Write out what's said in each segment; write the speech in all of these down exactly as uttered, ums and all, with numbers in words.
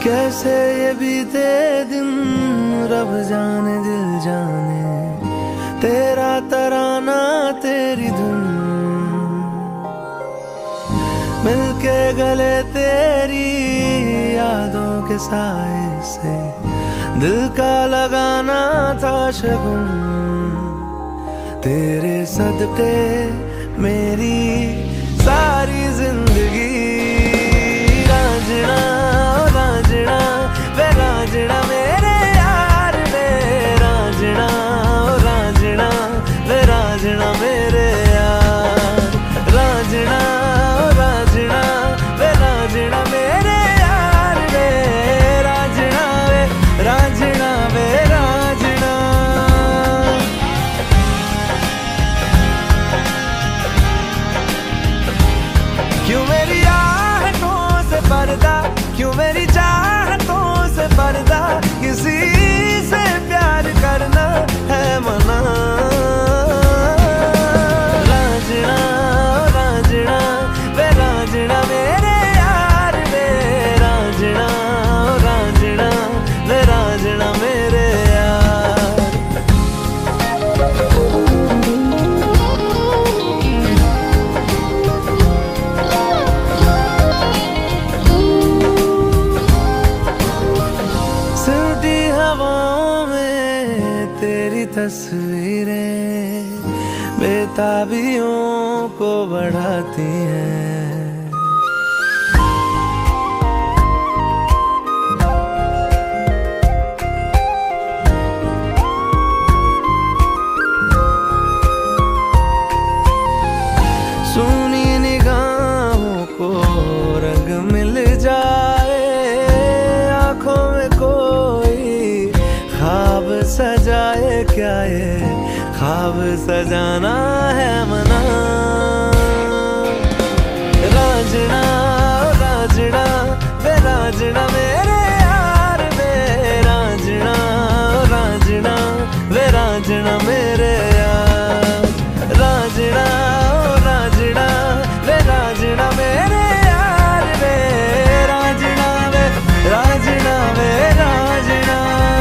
कैसे ये बीते दिन रब जाने दिल जाने, तेरा तराना तेरी धुन मिलके गले तेरी यादों के साए से दिल का लगाना था शगुन। तेरे सदके मेरी सारी जिंदगी रांझना रांझना वे रांझना मेरे यार वे रांझना रांझना वे रांझना मेरे यार रांझना रांझना वे रांझना मेरे यार वे रांझना वे रांझना वे रांझना। क्यों मेरी आहटों से पर्दा, क्यों मेरी चाहतों से पर्दा, किसी से प्यार करना है मना। रांझना रांझना वे रांझना मेरे यार वे रांझना रांझना वे रांझना मेरे यार। सिमटी हवाओं में तेरी तस्वीरें बेताबियों को बढ़ाती हैं। सुनी निगाहों को रंग मिल जाए, आंखों में कोई ख्वाब सजाए, क्या ये ख्वाब सजाना है मना। रांझना रांझना वे रांझना मेरे यार वे रांझना रांझना वे रांझना मेरे यार रांझना रांझना वे रांझना मेरे यार वे रांझना वे रांझना वे रांझना।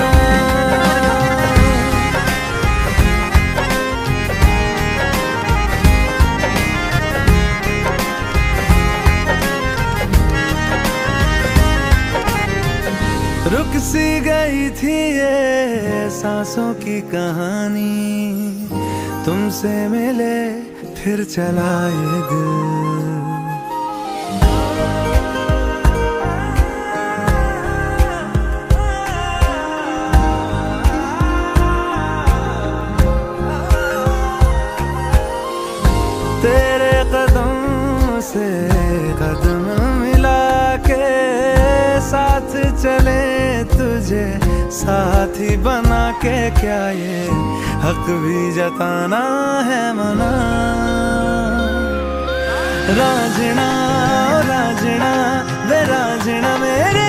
रुक सी गई थी ये सांसों की कहानी, तुमसे मिले फिर चला ये दिल। तेरे कदम से कदम मिला के साथ चले तुझे साथी बना के, क्या ये हक भी जताना है मना। रांझना रांझना वे रांझना मेरे